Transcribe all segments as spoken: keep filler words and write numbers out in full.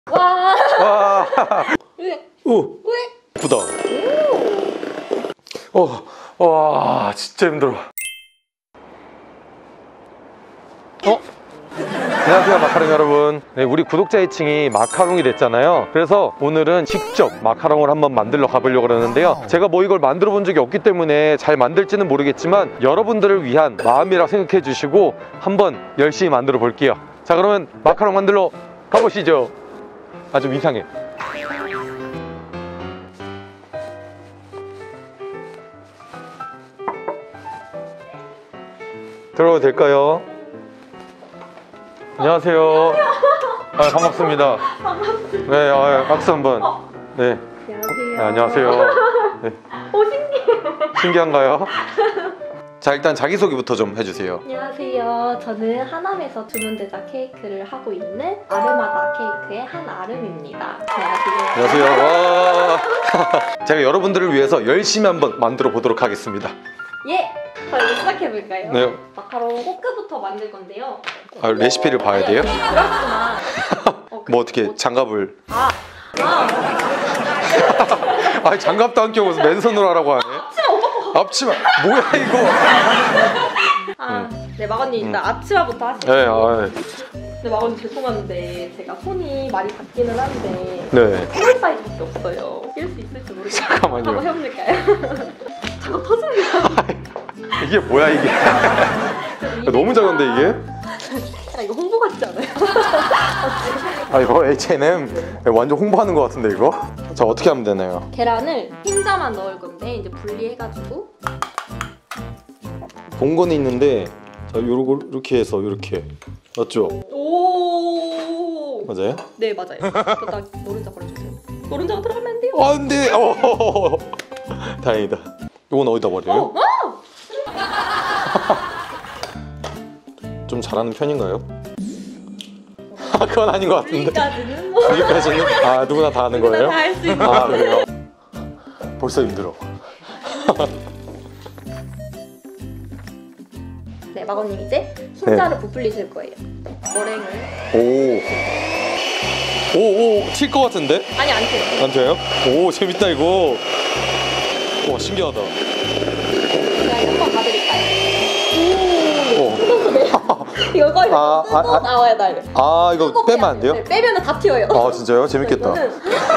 와. 와. 왜? 오. 왜? 예쁘다. 어. 와, 진짜 힘들어. 어? 안녕하세요, 마카롱 여러분. 네, 우리 구독자 애칭이 마카롱이 됐잖아요. 그래서 오늘은 직접 마카롱을 한번 만들러 가보려고 그러는데요. 제가 뭐 이걸 만들어 본 적이 없기 때문에 잘 만들지는 모르겠지만 여러분들을 위한 마음이라 생각해 주시고 한번 열심히 만들어 볼게요. 자, 그러면 마카롱 만들러 가보시죠. 아, 좀 이상해. 들어가도 될까요? 안녕하세요. 아, 반갑습니다. 반갑습니다. 네, 아, 박수 한번. 어. 네. 안녕하세요. 네, 안녕하세요. 네. 오, 신기해. 신기한가요? 자, 일단 자기소개부터 좀 해주세요. 안녕하세요. 저는 하남에서 주문 제작 케이크를 하고 있는 아르마다 케이크의 한아름입니다. 안녕하세요. 안녕하세요. 와. 제가 여러분들을 위해서 열심히 한번 만들어 보도록 하겠습니다. 예! 저희 시작해볼까요? 네. 마카롱 호크부터 만들 건데요. 아, 레시피를 봐야 돼요? 그렇구나. 어, 그, 뭐 어떻게 뭐, 장갑을? 아! 아! 아, 장갑도 안 끼고 맨손으로 하라고 하네. 앞치마 오빠 거! 앞치마 뭐야 이거? 아, 네, 마건님 일단 앞치마부터 하시죠. 네, 아, 네, 마건님 죄송한데 제가 손이 많이 닿기는 한데 네. 스몰 사이즈밖에 없어요. 낄 수 있을지 모르겠어요. 잠깐만요. 한번 해볼까요? 잠깐 터집니다. 이게 뭐야 이게? 너무 작은데 이게? 아, 이거 홍보 같지 않아요? 아, 이거 에이치 앤 엠 완전 홍보하는 것 같은데 이거? 자, 어떻게 하면 되나요? 계란을 흰자만 넣을 건데 이제 분리해가지고 본 거는 있는데 자, 요거 이렇게 해서 이렇게 맞죠? 오 맞아요? 네, 맞아요. 그러다 노른자 버려주세요. 노른자가 들어가면 안 돼요. 아, 안 돼! 어, 다행이다. 이건 어디다 버려요? 어, 어! 좀 잘하는 편인가요? 아, 그건 아닌 것 같은데. 여기까지는 뭐 여기까지는? 아, 누구나 다 하는 누구나 거예요? 다 할 수 있는. 아, 그래요? 벌써 힘들어. 네, 마건님 이제 흰자를 부풀리실 거예요. 머랭을. 오. 오, 오, 튈 것 같은데? 아니, 안 돼요. 안 돼요? 오, 재밌다 이거. 와, 신기하다. 제가 한번 가드릴까요? 오. 이거 이거 아, 뜯어 아, 아. 나와야 돼. 아, 이거 뜯어 빼면 안 돼요? 네, 빼면 다 튀어요. 아, 진짜요? 재밌겠다. 이거는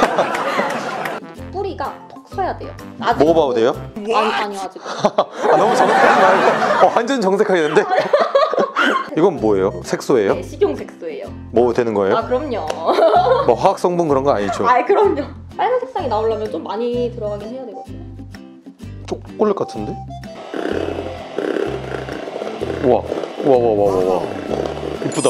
뿌리가 톡 서야 돼요. 아직 먹어봐도 돼요? 아니, 아니요, 아직. 아, 너무 정색하지 말고. 어, 완전 정색하겠는데? 이건 뭐예요? 색소예요? 네, 식용 색소예요. 뭐 되는 거예요? 아, 그럼요. 뭐 화학 성분 그런 거 아니죠? 아, 그럼요. 빨간 색상이 나오려면 좀 많이 들어가긴 해야 되거든요. 초콜릿 같은데? 우와, 우와, 우와, 우와, 우와. 이쁘다.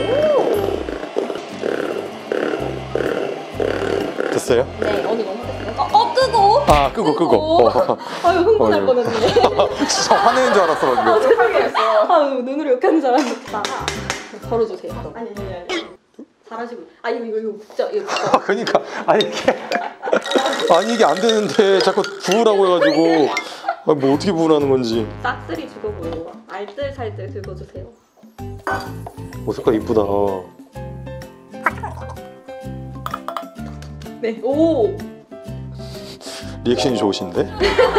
됐어요? 네, 언니 너무 됐어요. 어, 어 끄고. 아, 끄고, 끄고. 어. 아유, 흥분할 어휴. 뻔했네. 진짜 화내는 줄 알았어, 아, 방금. 죄송해요. 아유, 눈으로 욕하는 줄 알았는데. 걸어주세요. 아니, 아니, 아니. 잘하시고. 아, 이거, 이거, 이거 국자, 이거 국자. 아, 그니까. 아니, 이게. 아니, 이게 안 되는데 자꾸 부으라고 해가지고. 아, 뭐 어떻게 부으라는 건지. 싹쓸이 주고 알뜰살뜰 긁어주세요. 오, 색깔 이쁘다. 네, 오! 리액션이 좋으신데?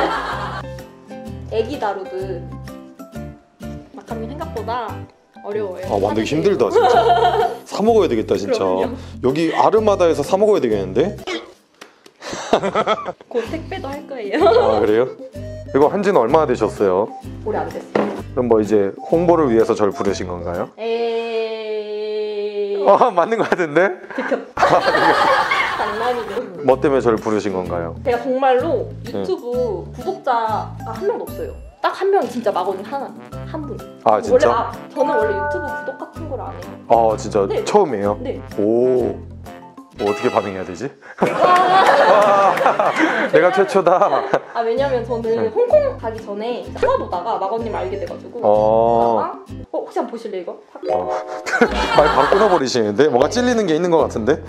애기 다루듯 마카롱이 생각보다 어려워요. 아, 만들기 힘들다, 진짜. 사 먹어야 되겠다, 진짜. 그럼요. 여기 아르마다에서 사 먹어야 되겠는데? 곧 택배도 할 거예요. 아, 그래요? 이거 한 지는 얼마나 되셨어요? 오래 안 됐어요. 그럼 뭐 이제 홍보를 위해서 저를 부르신 건가요? 에이... 아, 맞는 것 같은데? 장난이죠. 뭐 때문에 저를 부르신 건가요? 제가 정말로 유튜브 구독자가 한 명도 없어요. 딱 한 명이 진짜 마건이 하나, 한 분. 아, 진짜? 원래 아, 저는 원래 유튜브 구독 같은 걸 안 해요. 아, 진짜 네. 처음이에요? 네. 오, 뭐 어떻게 반응해야 되지? 와, 내가 최초다. 아, 왜냐면 저는 네. 홍콩 가기 전에 찾아보다가 마건님 알게 돼가지고 어, 어, 혹시 한번 보실래 이거? 어. 말 바로 끊어버리시는데? 뭔가 찔리는 게 있는 것 같은데?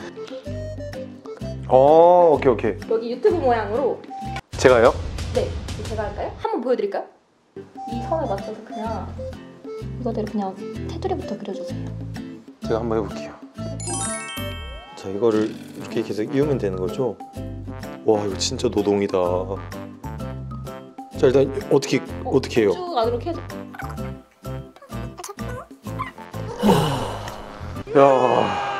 어, 오케이 오케이. 여기 유튜브 모양으로. 제가요? 네, 제가 할까요? 한번 보여드릴까요? 이 선을 맞춰서 그냥 이거대로 그냥 테두리부터 그려주세요. 제가 한번 해볼게요. 자, 자, 이거를 이렇게 계속 이으면 되는 거죠? 와, 이거 진짜 노동이다. 자, 일단 어떻게 어, 어떻게 해요? 쭉 안으로 캐줘. 야.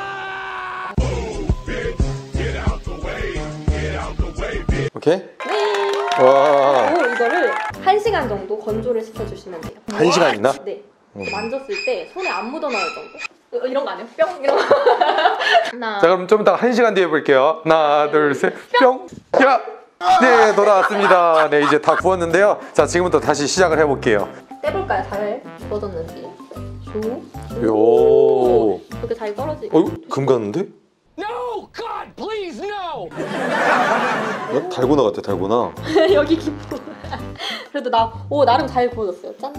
오케이? 네. 와. 그리고 이거를 한 시간 정도 건조를 시켜주시면 돼요. 한 시간이나? 네. 음. 만졌을 때 손에 안 묻어나올 정도? 어, 이런 거 아니에요? 뿅 이런 거. 하나. 자, 그럼 좀 이따 한 시간 뒤에 볼게요. 하나, 둘, 셋, 뿅. 야. 네, 돌아왔습니다. 네, 이제 다 구웠는데요. 자, 지금부터 다시 시작을 해볼게요. 떼볼까요? 잘 구워졌는지. 조. 요. 이렇게 잘 떨어지. 어, 금 갔는데? No! God, please, no! 어? 달고나 같아, 달고나. 여기 깊어. 그래도 나, 오 나름 잘 구워졌어요. 짠.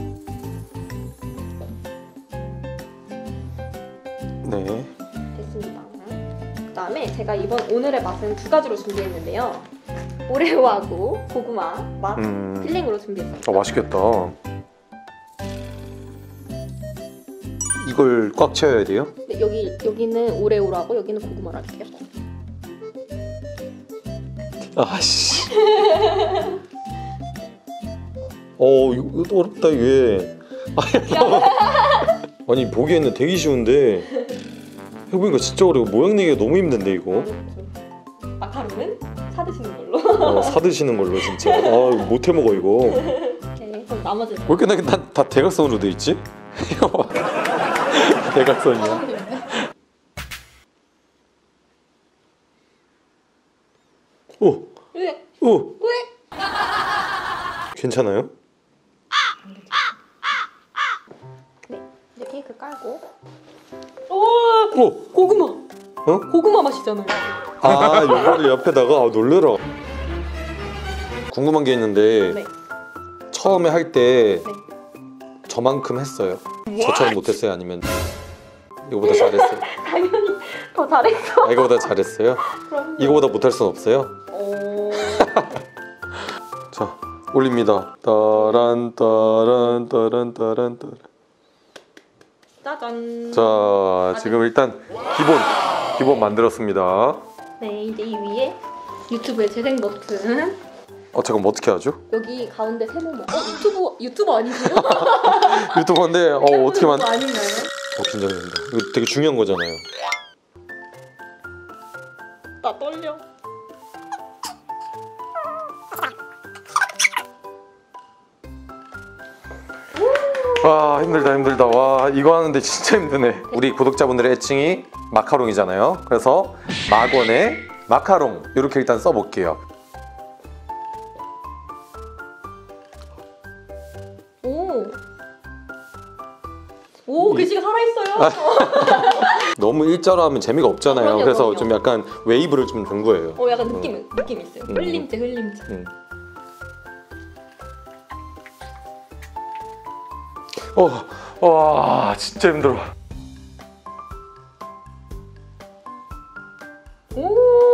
네. 됐습니다. 그다음에 제가 이번 오늘의 맛은 두 가지로 준비했는데요. 오레오하고 고구마 맛 음. 필링으로 준비했어요. 아, 맛있겠다. 이걸 꽉 채워야 돼요? 네, 여기 여기는 오레오라고 여기는 고구마로 할게요. 아씨. 어, 이거 어렵다 이게. 아니, 보기에는 되게 쉬운데 해보니까 진짜 어려워. 모양 내기가 너무 힘든데 이거. 마카롱은 사드시는 걸로. 어, 사드시는 걸로 진짜. 아, 이거 못 해먹어 이거. 오케이. 그럼 나머지는. 왜 이렇게 다, 다 대각선으로 돼 있지? 이거 봐. 대각선이야. 오, 왜? 오. 왜? 괜찮아요? 네. 이제 케이크 깔고. 오! 오, 고구마. 어? 고구마 맛이잖아요. 아, 이거를 옆에다가 아, 놀래라. 궁금한 게 있는데 네. 처음에 할 때 네. 저만큼 했어요? 저처럼 못했어요? 아니면 이거보다 잘했어요? 당연히 더 잘했어. 아, 이거보다 잘했어요? 그럼요. 이거보다 못할 순 없어요? 오. 자, 올립니다. 따란 따란 따란 따란 따란. 짜잔. 자, 지금 일단 기본 기본 만들었습니다. 네, 이제 이 위에 유튜브의 재생 버튼. 어, 잠깐 어떻게 하죠? 여기 가운데 세모모. 어, 유튜브 유튜버 아니세요? 유튜버인데 어, 어떻게 만? 유튜버 아닌가요? 어, 긴장된다. 이거 되게 중요한 거잖아요. 나 떨려. 와, 힘들다 힘들다. 와, 이거 하는데 진짜 힘드네. 우리 구독자분들의 애칭이 마카롱이잖아요. 그래서 막원의 마카롱 이렇게 일단 써볼게요. 오. 오, 글씨가 살아있어요. 너무 일자로 하면 재미가 없잖아요. 그럼요, 그래서 그럼요. 좀 약간 웨이브를 좀 준 거예요. 어, 약간 느낌, 느낌 있어요. 음. 흘림체, 흘림체. 음. 어, 와, 진짜 힘들어. 오.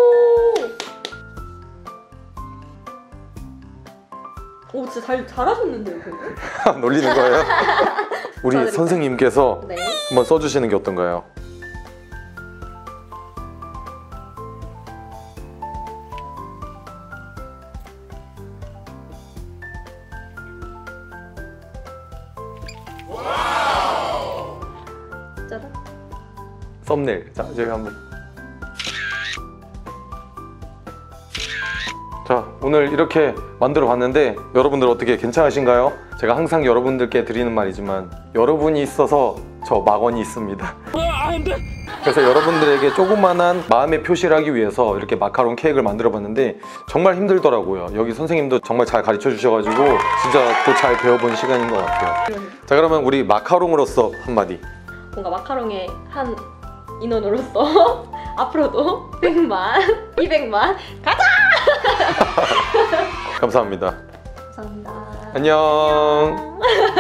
오, 진짜 잘, 잘하셨는데요, 근데? 놀리는 거예요? 우리 저는 선생님께서 네. 한번 써주시는 게 어떤가요? 짜잔. 썸네일. 자, 저희 한번. 자, 오늘 이렇게 만들어 봤는데 여러분들 어떻게 괜찮으신가요? 제가 항상 여러분들께 드리는 말이지만 여러분이 있어서 저 막원이 있습니다. 그래서 여러분들에게 조그만한 마음의 표시를 하기 위해서 이렇게 마카롱 케이크를 만들어 봤는데 정말 힘들더라고요. 여기 선생님도 정말 잘 가르쳐 주셔가지고 진짜 또 잘 배워본 시간인 것 같아요. 자, 그러면 우리 마카롱으로서 한마디. 뭔가 마카롱의 한 인원으로서 앞으로도 백만, 이백만 가자! 감사합니다. 감사합니다. 안녕.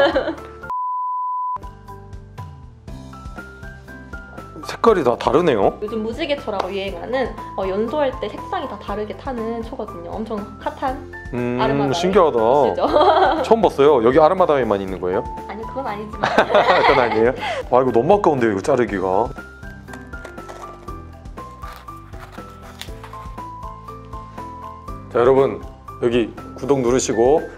색깔이 다 다르네요. 요즘 무지개초라고 유행하는 어, 연소할 때 색상이 다 다르게 타는 초거든요. 엄청 핫한 음, 아르마다에. 신기하다. 아시죠? 처음 봤어요. 여기 아르마다에만 있는 거예요? 아니 그건 아니지만 그건 아니에요? 와, 이거 너무 아까운데요, 이거 자르기가. 자, 여러분 여기 구독 누르시고